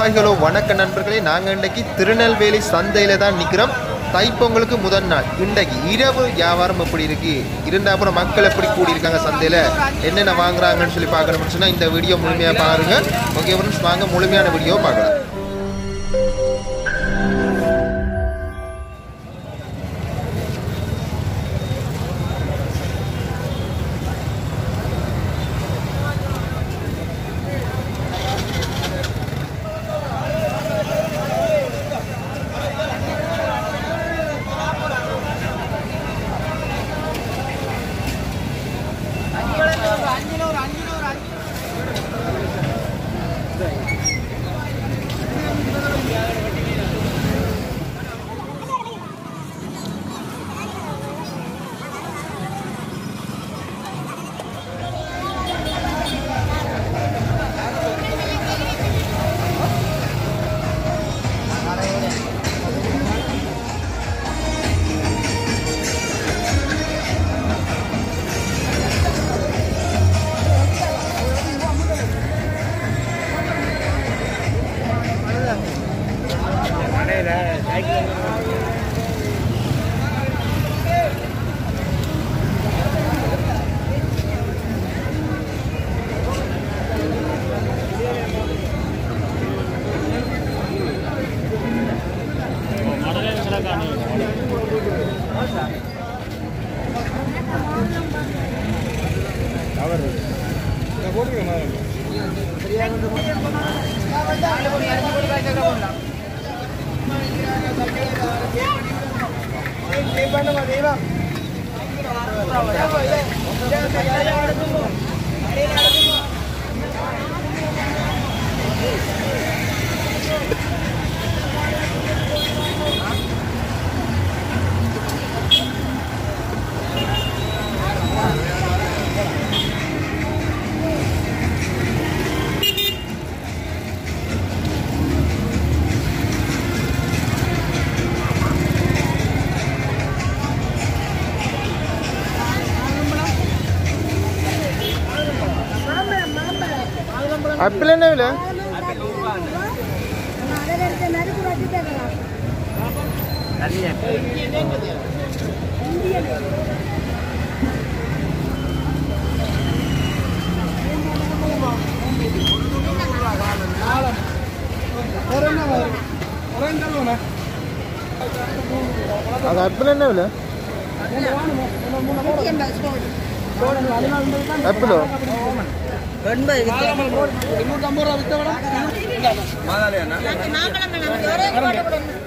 Hi hello வணக்க நண்பர்களே. நாங்கள் இன்றைக்கி திருநெல்வேலி சந்தையில் தான் நிற்கிறோம். தைப்பொங்கலுக்கு முதல் நாள் இன்றைக்கு இரவு வியாபாரம் எப்படி இருக்குது, இருந்தால் அப்புறம் மக்கள் எப்படி கூடியிருக்காங்க, சந்தையில் என்னென்ன வாங்குறாங்கன்னு சொல்லி பார்க்கணும்னு சொன்னால் இந்த வீடியோ முழுமையாக பாருங்கள். ஓகே ஃப்ரெண்ட்ஸ், வாங்க முழுமையான வீடியோ பார்க்கலாம். ஆப்பிள் என்ன விலை? அது ஆப்பிள் என்ன விலை? ஆப்பிளோ 250 ரூபா வித்த